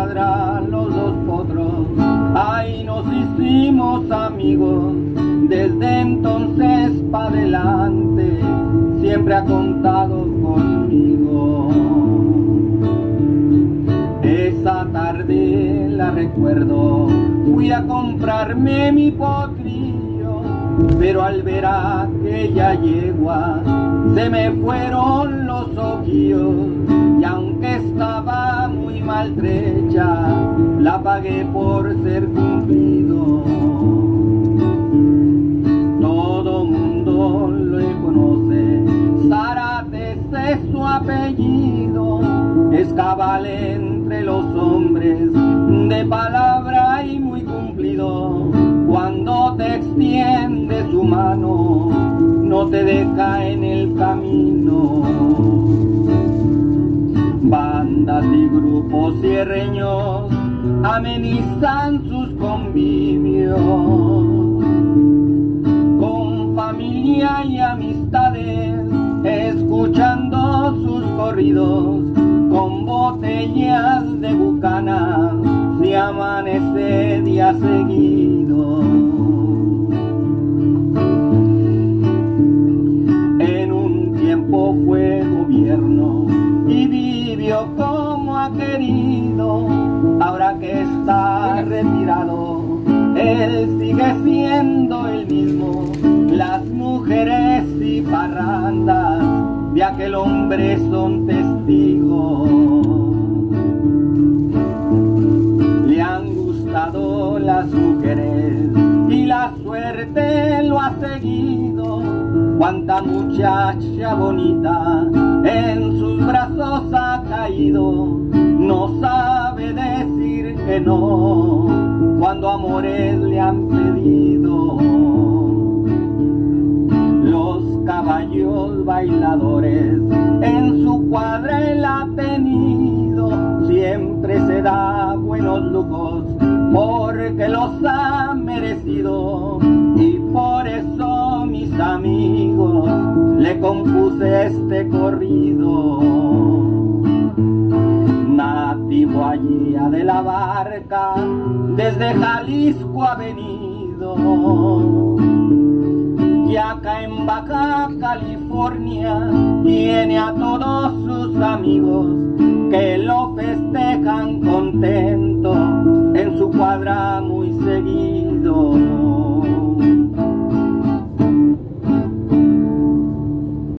cuadra los dos potros, ahí nos hicimos amigos. Desde entonces pa' adelante siempre ha contado conmigo. Esa tarde la recuerdo, fui a comprarme mi potrillo, pero al ver aquella yegua se me fueron los ojillos, y aunque estaba muy maltrecha, la pagué por ser cumplido. Todo mundo lo conoce, Zárate es su apellido, es cabal entre los hombres, de palabra y muy cumplido. Cuando te extiende su mano, no te deja en el camino. Bandas y grupos sierreños amenizan sus convivios, con familia y amistades, escuchando sus corridos, con botellas de bucana, se amanece día seguido. En un tiempo fue gobierno y vivió como ha querido. Ahora que está retirado, él sigue siendo el mismo. Las mujeres y parrandas de aquel hombre son testigos. Le han gustado las mujeres y la suerte lo ha seguido. Cuánta muchacha bonita en sus brazos ha caído, no sabe decir que no cuando amores le han pedido. Los caballos bailadores en su cuadra él ha tenido, siempre se da buenos lujos porque los ha merecido, y por eso mis amigos le compuse este corrido. Nativo allí de la Barca, desde Jalisco ha venido, y acá en Baja California tiene a todos sus amigos que lo festejan contento en su cuadra muy seguido.